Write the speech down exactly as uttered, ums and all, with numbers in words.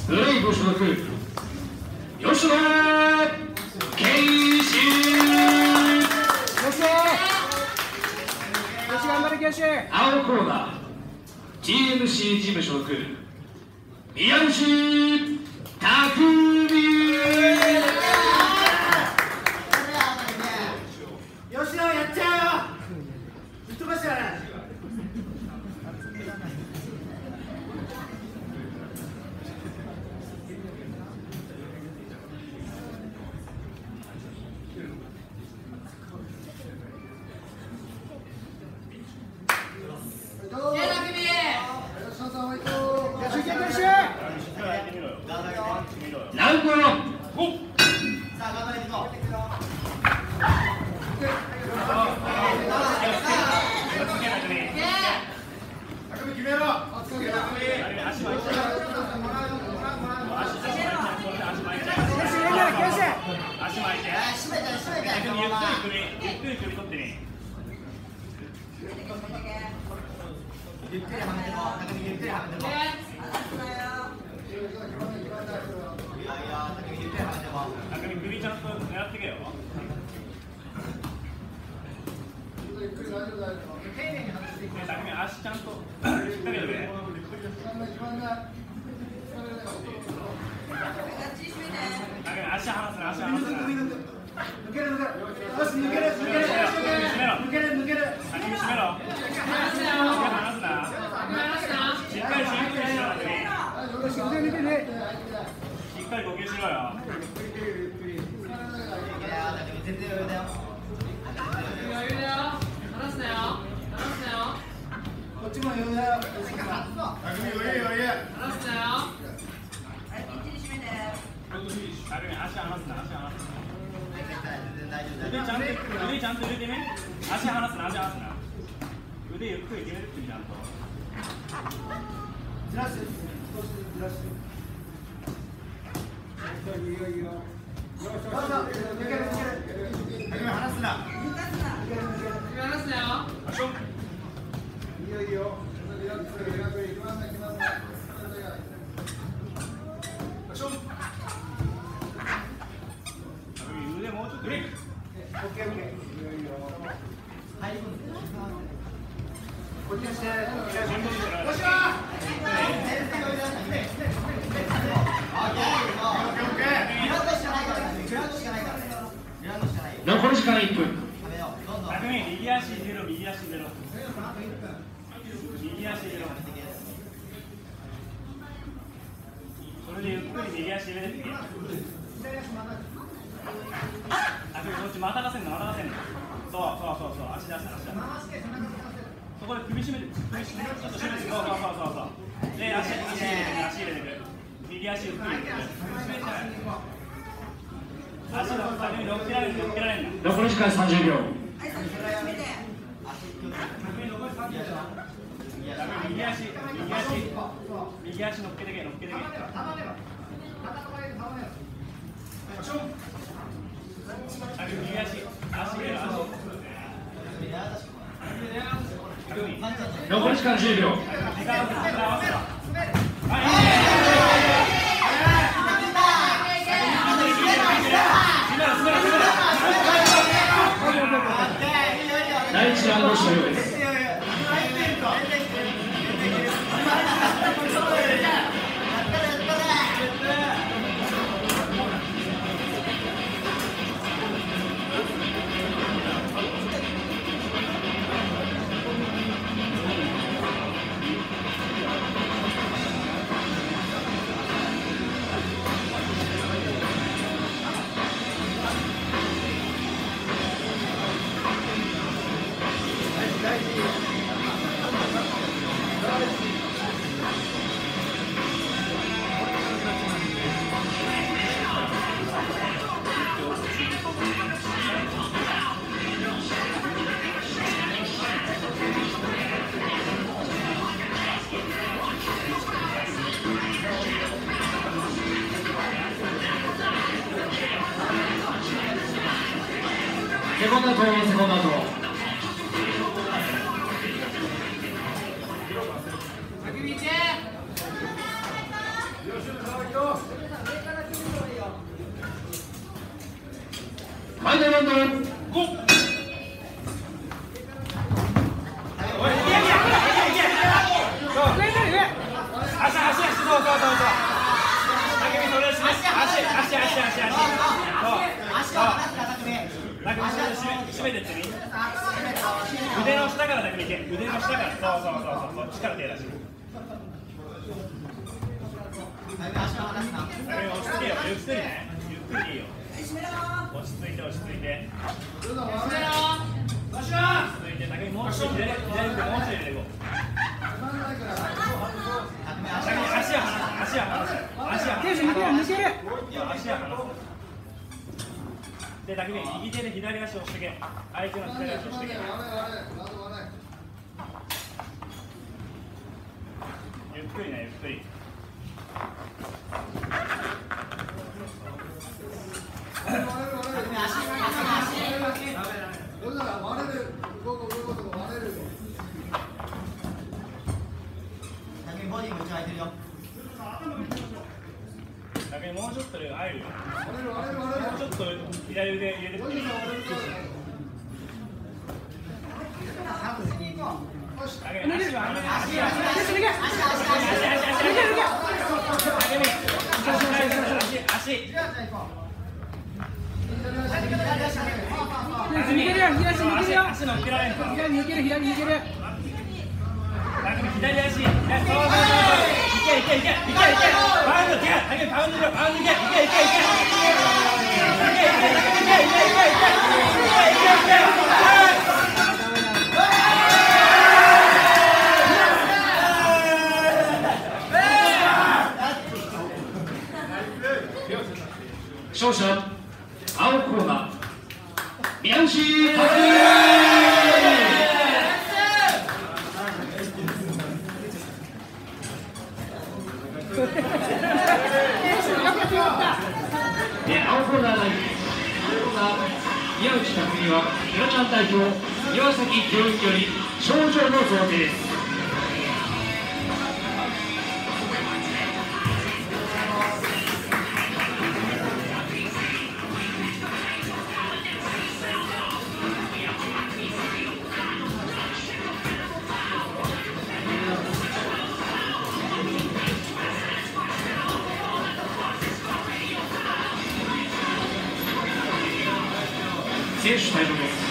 ブレイブ所属吉野健志。 よしよし頑張れ健志。 青コーナー ティーエムシー 事務所属宮西匠。 よしよやっちゃうよ。ぶっ飛ばしてやれ。 ラウンドワン。 ゆっくりはめても、ゆっくりはめても。いやいや、ゆっくりはめても。 首ちゃんと狙ってけよ。ゆっくり大丈夫大丈夫。丁寧に外していく。足ちゃんとしっかりやれ。足離すな、足離すな。 抜ける抜ける。よし抜ける抜ける。抜ける抜ける。 先に締めろ。離すな。しっかりしっかりしろ。しっかり呼吸しろよ。 全然余裕だよ。 余裕だよ。離すなよ。離すなよ。 こっちも余裕だよ。 余裕余裕。 離すなよ。 足離すな、足離すな。腕ちゃんと腕ちゃんと入れてね。足離すな、足離すな。腕ゆっくり決めるってちゃんと。 ずらす。少しずらす。いいよいいよ。よしよし。抜ける抜ける。 離すな。 離すなよ。 いいよいいよ。リラックスリラックスいきますねいきますね。 腕もうちょっと。オッケーオッケー。いいよいいよ。 はい。 こっちにして。 よよしよ。 残り時間いっぷん。 右足入れろ、右足入れろ。右足入れろ。それでゆっくり右足入れてみて。あ、こっちまたがせんの、またがせんの。そうそうそうそう、足出した、足出した。そこで首絞めて、首絞めて、ちょっと絞めて、そうそうそうそう。で、足、足入れてくる、足入れてくる。右足ゆっくり入れてくる。足の先に乗っけられる、乗っけられるんだ。 残り時間さんじゅうびょう。 右足、右足、右足乗っけてけ、乗っけてけ。右足、足入れろ、足。 残り時間じゅうびょう。 時間合わせろ。はい。 第一ラウンド終了です。セコンドアウト、セコンドアウト。 先に行け。 ファイナルラウンドゴー。 締めてってみ。腕の下からだけでいけ。腕の下から。そうそうそうそう。そっちから手出して。落ち着けよ。ゆっくりね。ゆっくりでいいよ。落ち着いて落ち着いて。落ち着いて。だけもうちょい左左腕もうちょい入れていこう。足は離す。足は離す。足は離す。抜ける抜ける。いや足は離す。で、だけで右手で左足を押してけ。相手の左足を押してけ。ゆっくりね、ゆっくり。だけどもうちょっとで入るよ。もうちょっと左腕入れてくる。だけど足は離せ。足は足足足足のっけられんか。左抜ける左抜ける。だけど左足。そうそうそうそう。いけいけいけいけいけ。バウンドいけ。だけどバウンドバウンドいけいけいけいけ。いけいけいけいけいけいけいけいけいけいけいけいけいけいけ。 勝者青コーナー宮内拓で青コーナー代宮内拓実はひなちゃん代表岩崎教員より賞状の贈呈です。選手退場です。